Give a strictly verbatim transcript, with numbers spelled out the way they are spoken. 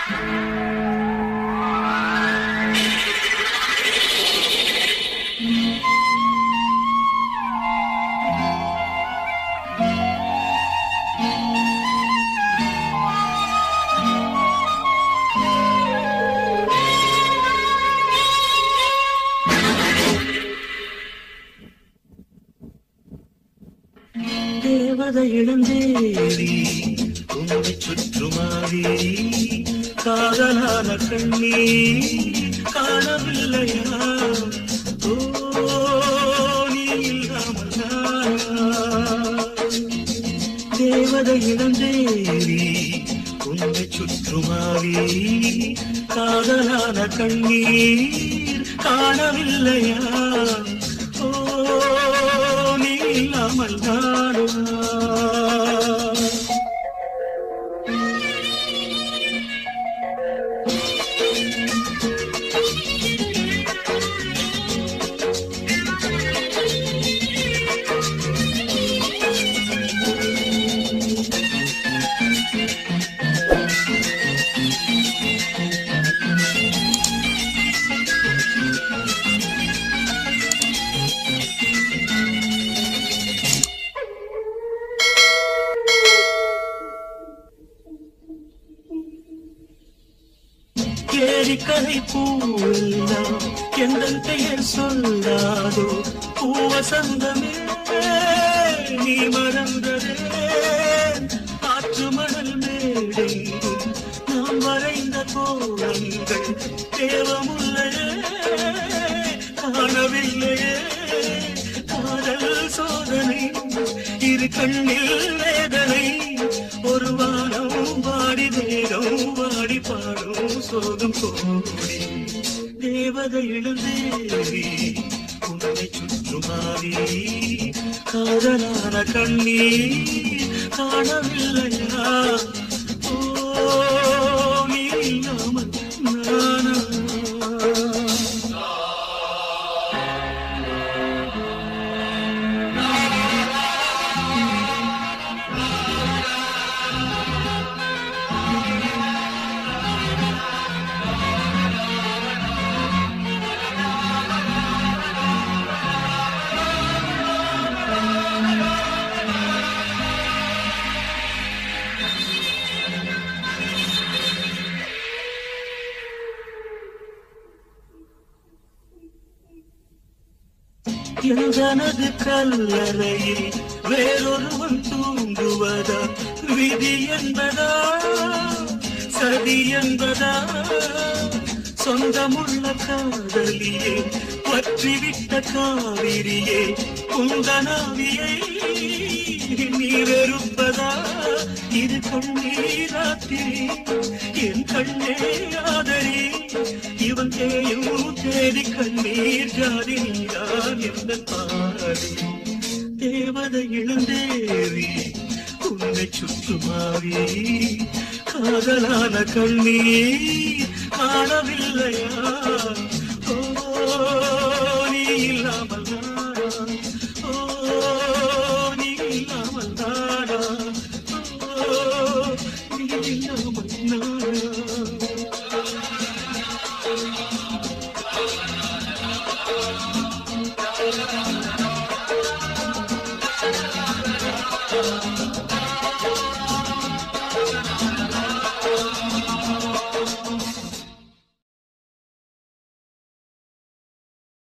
தேவதை இளந்தேவி உன்னை சுற்றுமாறி காதலான கண்ணீர் காணவில்லையா? ஓ நீ இல்லாமல் நானா? தேவதை இளந்தேவி உன்னை சுற்றுமாறி காதலான கண்ணீர் காணவில்லையா? ஓ நீ இல்லாமல் நானா? ஏரிக்கரை பூவெல்லாம் எந்தன் பெயர் சொல்லாதோ? பூவசந்தமே நீ மறந்ததே? ஆற்று மணல் மேடெங்கும் நாம் வரைந்த கோலங்கள் தேவமுல்லையே காணவில்லையே? காதல் சோதனை இரு கண்ணில் வேதனை ஒரு வானம் வாடி தேகம் வாடி பாடும் சோகம் கோடி. தேவதை இளந்தேவி உன்னை சுற்றுமாறி காதலான கண்ணீர் காணவில்லையா? ஓ நீ இல்லாமல் நானா? எனது கல்லறையில் வேறொருவன் தூங்குவதா? விதி என்பதா சதி என்பதா? சொந்தமுள்ள காதலியே பற்றிவிட்ட காவிரியே குந்தனாவியை நீ வெறுப்பதா? இது கண்ணீராத்திரி என் கண்ணே ஆதரி. இவன் தேயும் தேடி கண்ணீர் ஜாதி நீதான் எந்த பாதி. தேவதை இளந்தேவி உன்னை சுற்றுமாறி காதலான கண்ணீர் காணவில்லையா? ஓ நீ இல்லாமல் நானா? ஓ நீ இல்லாமல் நானா? ஓ நீ இல்லாமல் நானா? Thank you.